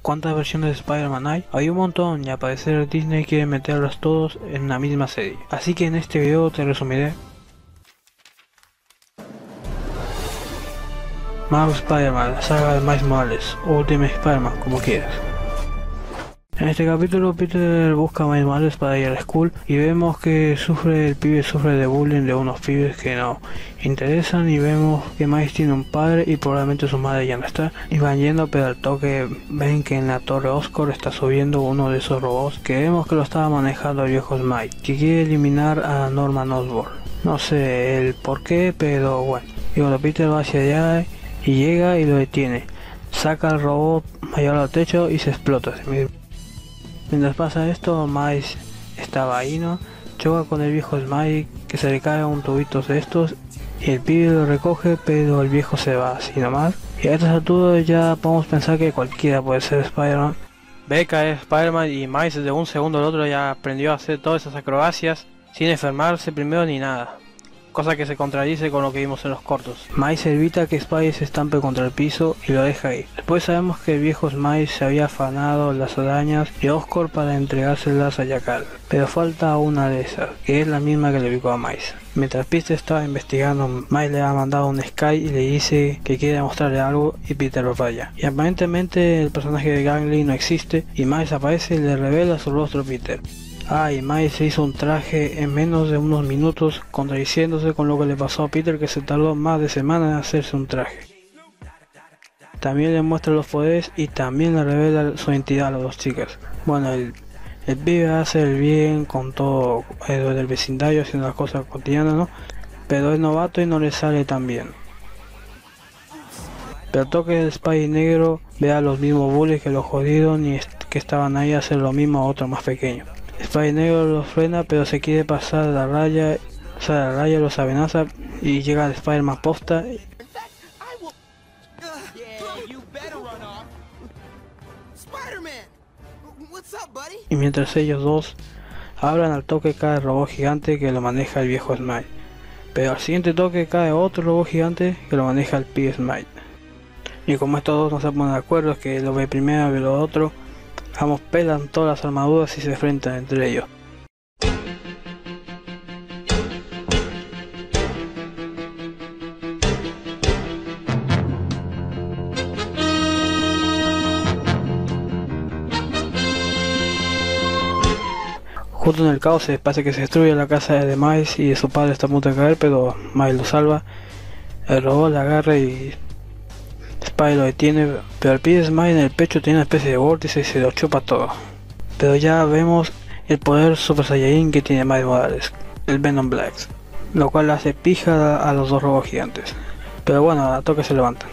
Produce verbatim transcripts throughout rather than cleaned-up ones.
¿Cuántas versiones de Spider-Man hay? Hay un montón y al parecer Disney quiere meterlos todos en la misma serie. Así que en este video te resumiré Marvel Spider-Man, la saga de Miles Morales, o Ultimate Spider-Man, como quieras. En este capítulo Peter busca a Miles Morales para ir a la school y vemos que sufre, el pibe sufre de bullying de unos pibes que no interesan, y vemos que Miles tiene un padre y probablemente su madre ya no está, y van yendo, pero al toque ven que en la torre Oscorp está subiendo uno de esos robots que vemos que lo estaba manejando el viejo Smite, que quiere eliminar a Norman Osborn. No sé el por qué, pero bueno. Y cuando Peter va hacia allá y llega y lo detiene, saca el robot mayor al techo y se explota. Mientras pasa esto, Miles estaba ahí, ¿no? Choca con el viejo Smite, que se le cae un tubito de estos, y el pibe lo recoge, pero el viejo se va así nomás. Y a estas alturas ya podemos pensar que cualquiera puede ser Spider-Man. Ve caer Spider-Man y Miles de un segundo al otro ya aprendió a hacer todas esas acrobacias sin enfermarse primero ni nada. Cosa que se contradice con lo que vimos en los cortos. Miles evita que Spidey se estampe contra el piso y lo deja ir. Después sabemos que el viejo Miles se había afanado las arañas de Oscorp para entregárselas a Jackal, pero falta una de esas, que es la misma que le ubicó a Miles. Mientras Peter estaba investigando, Miles le ha mandado un Sky y le dice que quiere mostrarle algo, y Peter lo falla. Y aparentemente el personaje de Gang Lee no existe, y Miles aparece y le revela su rostro a Peter. Ah, y Miles se hizo un traje en menos de unos minutos, contradiciéndose con lo que le pasó a Peter, que se tardó más de semanas en hacerse un traje. También le muestra los poderes y también le revela su identidad a las dos chicas. Bueno, el, el pibe hace el bien con todo el del vecindario, haciendo las cosas cotidianas, ¿no? Pero es novato y no le sale tan bien. Pero toque el Spidey negro ve a los mismos bullies que los jodieron y que estaban ahí a hacer lo mismo a otro más pequeño. Spidey negro lo frena, pero se quiere pasar la raya, o sea, la raya los amenaza y llega el Spider-Man posta. Y mientras ellos dos hablan, al toque cae el robot gigante que lo maneja el viejo Smite. Pero al siguiente toque cae otro robot gigante que lo maneja el pibe Smite. Y como estos dos no se ponen de acuerdo, es que lo ve primero y lo otro, ambos pelan todas las armaduras y se enfrentan entre ellos. Justo en el caos se parece que se destruye la casa de Miles y su padre está a punto de caer, pero Miles lo salva. El robot le agarra y Spidey lo detiene, pero el pibe Smite en el pecho tiene una especie de vórtice y se lo chupa todo. Pero ya vemos el poder Super Saiyajin que tiene Miles Morales, el Venom Black, lo cual hace pija a los dos robots gigantes. Pero bueno, a toque se levantan.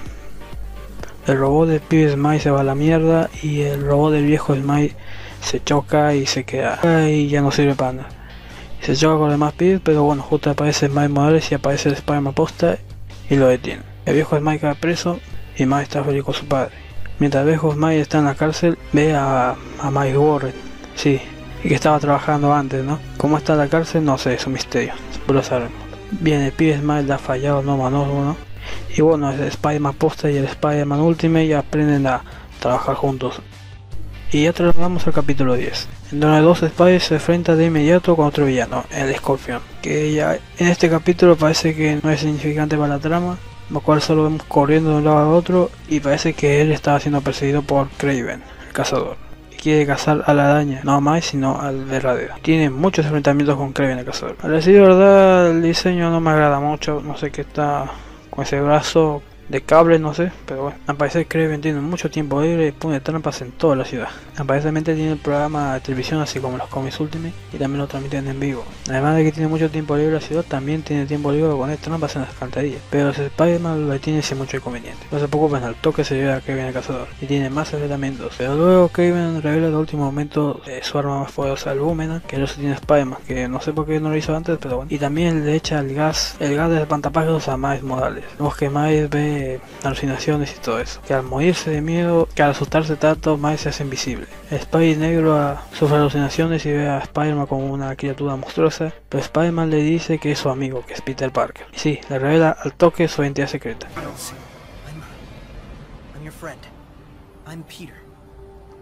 El robot del pibe Smite se va a la mierda y el robot del viejo Smite se choca y se queda y ya no sirve para nada. Se choca con los demás pibes, pero bueno, justo aparece Miles Morales y aparece el Spider-Man posta y lo detiene. El viejo Smite cae preso y Miles está feliz con su padre. Mientras el viejo Miles está en la cárcel, ve a, a Miles Warren, sí, y que estaba trabajando antes, ¿no? ¿Cómo está en la cárcel? No sé, es un misterio, pero lo sabemos. Bien, el pibe Miles le ha fallado Norman Osborn, ¿no? Y bueno, el Spider-Man posta y el Spider-Man Ultimate ya aprenden a trabajar juntos. Y ya trasladamos al capítulo diez, en donde dos Spidey se enfrentan de inmediato con otro villano, el Scorpion, que ya en este capítulo parece que no es significante para la trama, lo cual solo vemos corriendo de un lado a otro y parece que él estaba siendo perseguido por Kraven, el cazador, y quiere cazar a la araña, no a Miles sino al verdadero. Tiene muchos enfrentamientos con Kraven, el cazador. A decir verdad, el diseño no me agrada mucho, no sé qué está con ese brazo de cable, no sé, pero bueno. Al parecer Kraven tiene mucho tiempo libre y pone trampas en toda la ciudad. Aparentemente tiene el programa de televisión así como los cómics Ultimate y también lo transmiten en vivo. Además de que tiene mucho tiempo libre la ciudad, también tiene tiempo libre para poner trampas en las alcantarillas. Pero el Spider-Man lo tiene sin mucho inconveniente. No se preocupen, al toque se lleva a Kraven el cazador y tiene más enfrentamientos. Pero luego Kraven revela en el último momento eh, su arma más poderosa, el Boomerang, que no se tiene Spider-Man, que no sé por qué no lo hizo antes, pero bueno. Y también le echa el gas, el gas de espantapájaros a Miles Morales. Vemos que Miles ve alucinaciones y todo eso, que al morirse de miedo, que al asustarse tanto, Miles se hace invisible. El Spidey negro a, sufre alucinaciones y ve a Spider-Man como una criatura monstruosa, pero Spider-Man le dice que es su amigo, que es Peter Parker. Y sí, le revela al toque su identidad secreta.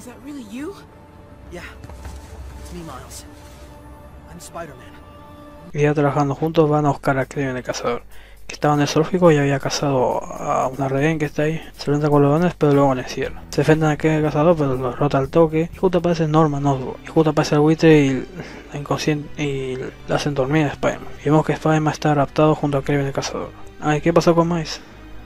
Is that really you? Yeah, it's me, Miles. I'm Spider-Man. Y ya trabajando juntos van a buscar a Kraven el cazador, que estaba en el zoológico y había cazado a una rehén que está ahí. Se enfrenta con los dones, pero luego le encierra. Se enfrentan a Kraven el cazador, pero lo rota al toque. Y justo aparece Norman Osborn. Y justo aparece el buitre y la inconsciente y la hacen dormir a Spider-Man. Y vemos que Spider-Man está raptado junto a Kraven el cazador. Ay, ¿qué pasó con Miles?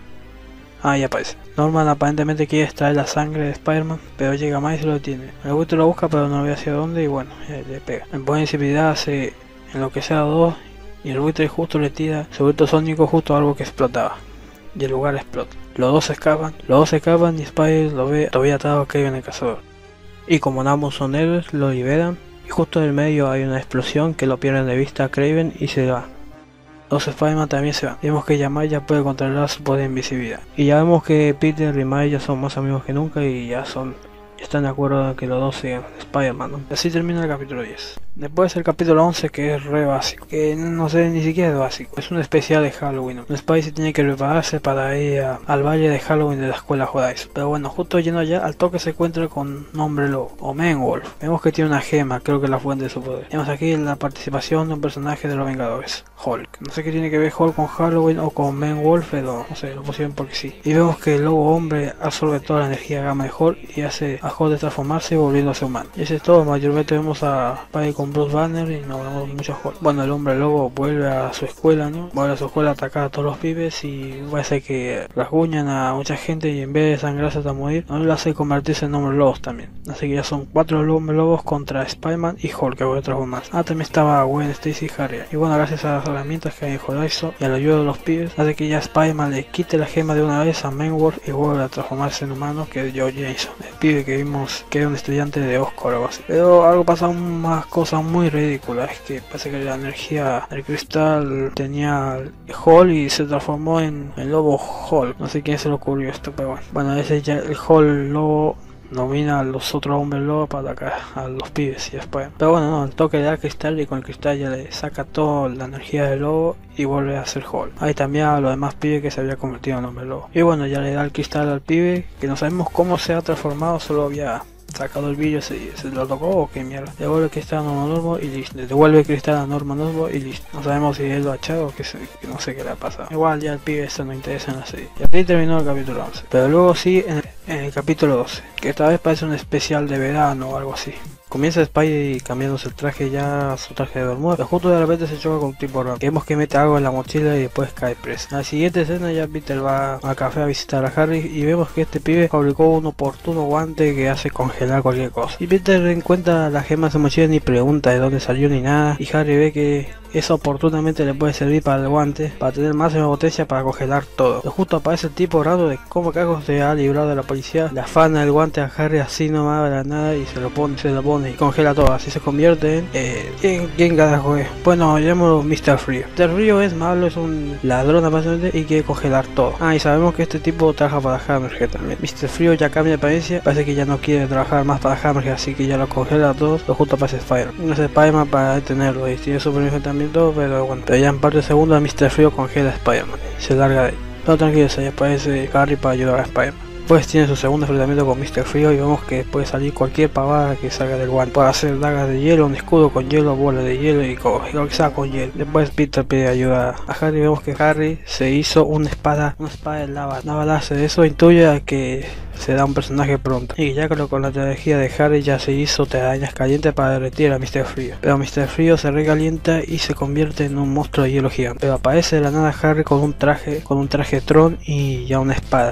Ah, ya aparece. Norman aparentemente quiere extraer la sangre de Spider-Man, pero llega Miles y lo detiene. El buitre lo busca, pero no ve hacia dónde y bueno, le pega. En buena invisibilidad hace en lo que sea dos y el buitre justo le tira su grito sónico justo a algo que explotaba. Y el lugar explota. Los dos escapan, los dos escapan y Spider lo ve todavía atado a Kraven el cazador. Y como ambos son héroes, lo liberan y justo en el medio hay una explosión que lo pierden de vista a Kraven y se va. Los Spider-Man también se van. Vemos que ya Miles ya puede controlar su poder de invisibilidad. Y ya vemos que Peter y Miles ya son más amigos que nunca y ya son están de acuerdo en que los dos sean Spider-Man, ¿no? Así termina el capítulo diez. Después el capítulo once, que es re básico, que no sé, ni siquiera es básico, es un especial de Halloween, ¿no? Spidey tiene que prepararse para ir a, al baile de Halloween de la escuela Judáis. Pero bueno, justo yendo allá, al toque se encuentra con Hombre Lobo, o Man-Wolf. Vemos que tiene una gema, creo que es la fuente de su poder. Vemos aquí la participación de un personaje de los Vengadores, Hulk. No sé qué tiene que ver Hulk con Halloween o con Man-Wolf, pero no sé, lo pusieron porque sí. Y vemos que el Lobo Hombre absorbe toda la energía gamma de Hulk y hace a Hulk de transformarse volviéndose humano. Y eso es todo. Mayormente vemos a Spidey con Bruce Banner y no vemos mucho a Hulk. Bueno, el Hombre Lobo vuelve a su escuela, ¿no? Vuelve a su escuela a atacar a todos los pibes y parece que rasguñan a mucha gente y en vez de sangrarse hasta morir, no lo hace convertirse en Hombre Lobos también. Así que ya son cuatro Hombre Lobos contra Spider-Man y Hulk, que voy a transformar. Ah, también estaba Gwen Stacy y Harry. Y bueno, gracias a las herramientas que hay en Jodaizo y a la ayuda de los pibes, hace que ya Spider-Man le quite la gema de una vez a Man-Wolf y vuelve a transformarse en humano, que es Joe Jameson, el pibe que vimos que era un estudiante de Oscar o algo así. Pero algo pasa, más cosas muy ridículas, es que parece que la energía del cristal tenía Hulk y se transformó en el lobo Hulk. No sé quién se le ocurrió esto, pero bueno. Bueno, ese ya el Hulk lobo domina a los otros hombres lobos para atacar a los pibes y después. Pero bueno, no, el toque le da cristal y con el cristal ya le saca toda la energía del lobo y vuelve a ser Hulk. Ahí también a los demás pibes que se había convertido en hombre lobo. Y bueno, ya le da el cristal al pibe, que no sabemos cómo se ha transformado, solo había sacado el vídeo, se, se lo tocó o qué mierda. Devuelve el cristal a Norman Osborn y listo. Devuelve el cristal a Norman Osborn y listo. No sabemos si él lo ha echado o que, se, que no sé qué le ha pasado. Igual ya el pibe eso no interesa en la serie. Y aquí terminó el capítulo once. Pero luego sí en el, en el capítulo doce, que esta vez parece un especial de verano o algo así. Comienza Spidey cambiándose el traje ya, su traje de bermuda, pero justo de repente se choca con un tipo raro. Vemos que mete algo en la mochila y después cae preso. En la siguiente escena ya Peter va al café a visitar a Harry y vemos que este pibe fabricó un oportuno guante que hace congelar cualquier cosa. Y Peter encuentra las gemas en su mochila y ni pregunta de dónde salió ni nada. Y Harry ve que eso oportunamente le puede servir para el guante, para tener máxima potencia para congelar todo. Pero justo aparece el tipo raro de cómo cagos se ha librado de la policía. Le afana el guante a Harry así nomás de la nada y se lo pone, se lo pone y congela todo. Así se convierte en... Eh, ¿quién, ¿Quién carajo es? Bueno, llamémoslo mister Frío. mister Frío es malo, es un ladrón aparentemente y quiere congelar todo. Ah, y sabemos que este tipo trabaja para Hammerhead también. mister Frío ya cambia de apariencia, parece que ya no quiere trabajar más para Hammerhead, así que ya lo congela a todos. Pero justo aparece Spider-Man. No es Spider-Man para detenerlo y tiene su permiso también todo, pero bueno. Pero ya en parte segunda mister Frío congela a Spider-Man y se larga de ahí. Pero tranquilo, ya aparece Harry para ayudar a Spider-Man. Después tiene su segundo enfrentamiento con mister Frío y vemos que puede salir cualquier pavada que salga del guante. Puede hacer dagas de hielo, un escudo con hielo, bolas de hielo y lo que sea con hielo. Después Peter pide ayuda a Harry. Vemos que Harry se hizo una espada, una espada de lava. Una láser. Eso intuye a que se da un personaje pronto. Y ya creo que con la energía de Harry ya se hizo telarañas calientes para derretir a mister Frío. Pero mister Frío se recalienta y se convierte en un monstruo de hielo gigante. Pero aparece de la nada Harry con un traje, con un traje Tron y ya una espada.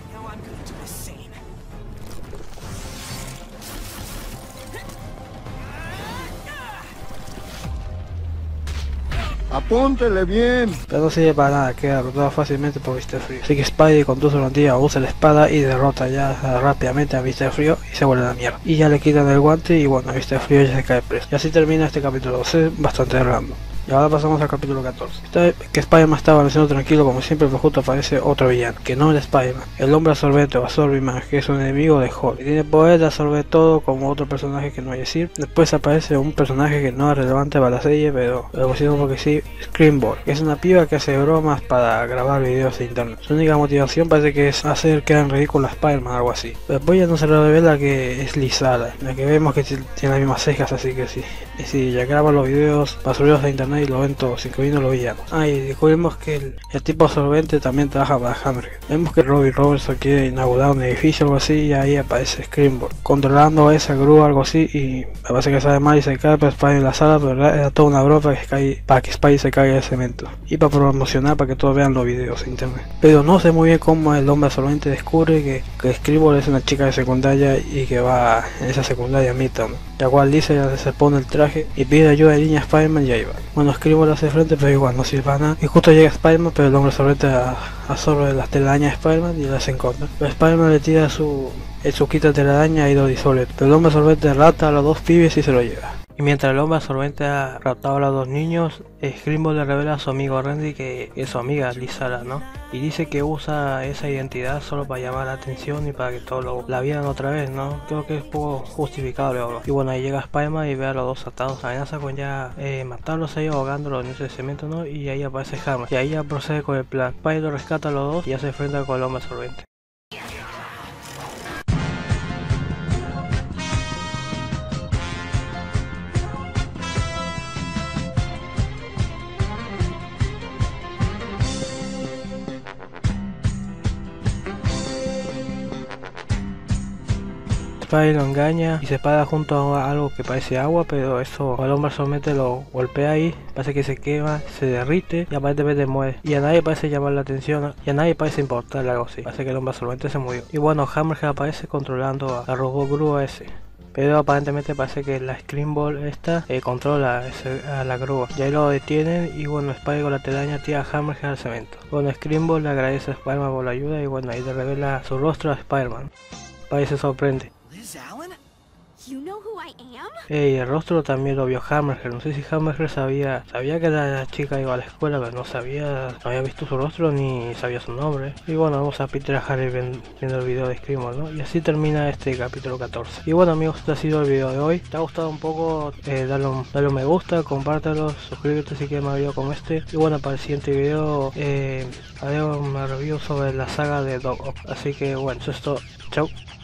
Apúntele bien. Pero no sirve para nada, queda derrotado fácilmente por mister Frío. Así que Spidey con toda su plantilla usa la espada y derrota ya rápidamente a mister Frío y se vuelve a la mierda. Y ya le quitan el guante y bueno, mister Frío ya se cae preso. Y así termina este capítulo doce, bastante random. Y ahora pasamos al capítulo catorce. Esta vez que Spider-Man estaba avanzando tranquilo como siempre, pero justo aparece otro villano, que no es Spider-Man, el hombre absorbente o Absorbiman, que es un enemigo de Hulk, y tiene poder de absorber todo como otro personaje que no voy a decir. Después aparece un personaje que no es relevante para la serie, pero lo pusieron porque sí, Screamball, que es una piba que hace bromas para grabar videos de internet. Su única motivación parece que es hacer quedar en ridículo a Spider-Man, algo así. Después ya no se le revela que es Lizala, la que vemos que tiene las mismas cejas, así que sí. Y sí, ya graba los videos para subirlos a internet y lo ven todos, incluyendo los villanos. Ah, y descubrimos que el, el tipo absorbente también trabaja para Hammerhead. Vemos que Robbie Robertson quiere inaugurar un edificio o algo así, y ahí aparece Screamball controlando esa grúa o algo así, y me parece que sale mal y se cae para Spidey en la sala, pero era toda una broma para que, cae, para que Spidey se caiga de cemento y para promocionar para que todos vean los videos en internet. Pero no sé muy bien cómo el hombre absorbente descubre que, que Screamball es una chica de secundaria y que va en esa secundaria Midtown, la cual dice que se pone el traje y pide ayuda de línea a Spider-Man y ahí va. Bueno, Screamball hace frente, pero igual no sirve para nada, y justo llega Spider-Man, pero el hombre absorbente absorbe las telarañas de Spider-Man y las encuentra. Pero Spider-Man le tira su el suquito de telaraña y lo disuelve, pero el hombre absorbente rata a los dos pibes y se lo lleva. Y mientras el hombre absorbente ha raptado a los dos niños, Screamball le revela a su amigo Randy que es su amiga Lizala, ¿no? Y dice que usa esa identidad solo para llamar la atención y para que todos lo, la vieran otra vez, ¿no? Creo que es poco justificable ahora. Y bueno, ahí llega Spider-Man y ve a los dos atados. Amenaza con ya eh, matarlos ahí, ahogándolos en ese cemento, ¿no? Y ahí aparece Hammer. Y ahí ya procede con el plan. Spider lo rescata a los dos y ya se enfrenta con el hombre absorbente. Spidey lo engaña y se para junto a algo que parece agua, pero eso el hombre absorbente lo golpea ahí, parece que se quema, se derrite y aparentemente muere. Y a nadie parece llamar la atención, y a nadie parece importarle algo así, parece que el hombre absorbente se murió. Y bueno, Hammerhead aparece controlando a la robot grúa ese. Pero aparentemente parece que la Screamball esta eh, controla ese, a la grúa. Y ahí lo detienen y bueno, Spidey con la telaraña tira a Hammerhead al cemento. Bueno, Screamball le agradece a Spider-Man por la ayuda y bueno, ahí le revela su rostro a Spider-Man. Spidey se sorprende. Liz Allen? You know who I am? Hey, el rostro también lo vio Hammerhead. No sé si Hammerhead sabía sabía que la chica iba a la escuela, pero no sabía, no había visto su rostro ni sabía su nombre. Y bueno, vamos a Peter Harry viendo el video de Screamball, ¿no? Y así termina este capítulo catorce. Y bueno amigos, este ha sido el video de hoy. ¿Te ha gustado un poco? Eh, dale, un, dale un me gusta, compártelo, suscríbete si quieres más video como este. Y bueno, para el siguiente video eh, haré una review sobre la saga de Doc Ock. Así que bueno, eso es todo. Chau.